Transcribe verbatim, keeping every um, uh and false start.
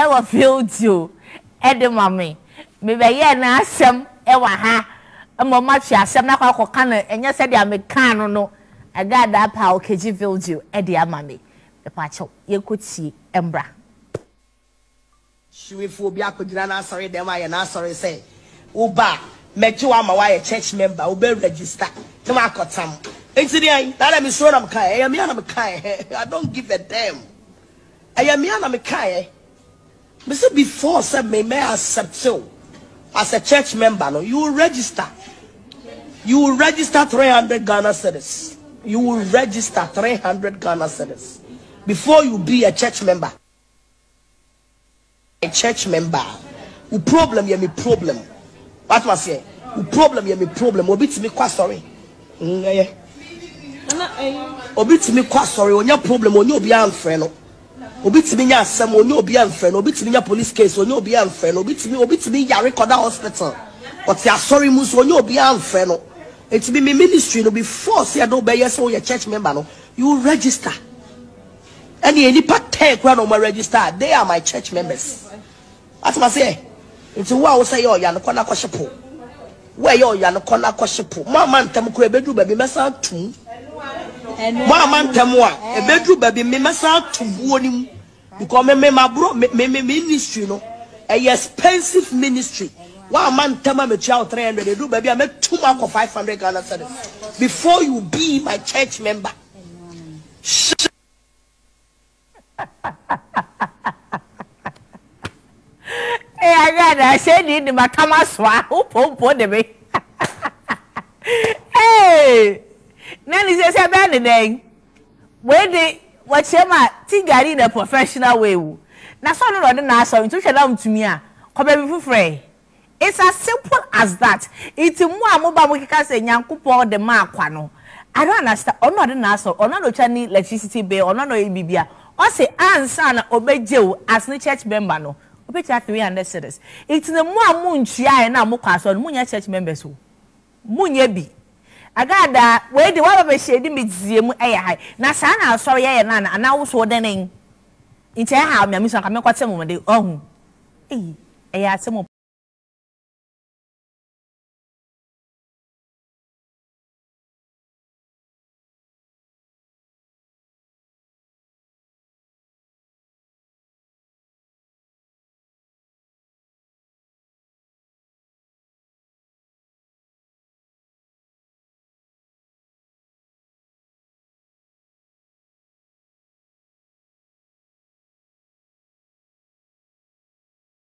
ewa filled you ede mame me be ye na asem ewa ha amo ma twa asem na kwa kwa kan enye se dia me kan no no Agradaa pa okeji filled you ede amame e pa cho ye kotie embra Shiwe phobia akojina na sorry dem aye na sorry say uba meju ama wa church member ube register no akotam enti dey na let me show am kai e me na me kai I don't give a damn e me na me kai me say before say me may accept you as a church member no you will register you will register three hundred Ghana cedis you will register three hundred Ghana cedis before you be a church member a church member who problem ya me problem what was say who problem ya me problem obi timi kwa sorry mm obi timi kwa sorry onya problem onya obi amfre no obi timi nya asem onya obi amfre no obi timi nya police case onya obi amfre no obi timi obi timi ya record hospital but ya sorry mus onya obi amfre no it be me ministry no before say do be yes o your church member no you register any any part take when on my register they are my church members. That's what I say. It's what I say. Oh, you're not gonna kwashipo. Where you're not gonna kwashipo. My man tell me kwe bedru baby me sa tu. My man tell me a bedru baby me me sa tu buonim. Because me me my bro me me ministry no a expensive ministry. One man tell me me child three hundred. Bedru baby I make two mark of five hundred Ghana cedis. Before you be my church member. Hey, Agradaa, say need my tamaswa. Who pump for the way? Hey, Nanny says, I'm bad today. Where they watch him at Tigari in a professional way. Now, so no other answer into Shadam to me. Come every free. It's as simple as that. It's more mobile can say, Yankupo the Marquano. I don't understand. Or not an answer, or not a Chinese electricity bill, or not a B B. Or say, Aunt Sana obey Joe as the church member. No. Obe three hundred cedis. It's the more moon chia na mo kwaso munya church members who munye bi. Agradaa we the one be shade me zie mu eh high. Na sa na sorry eh na na na wo so denin. Nche ha me mi so ka me kwatem mo de ohun. Eh eh ya se mo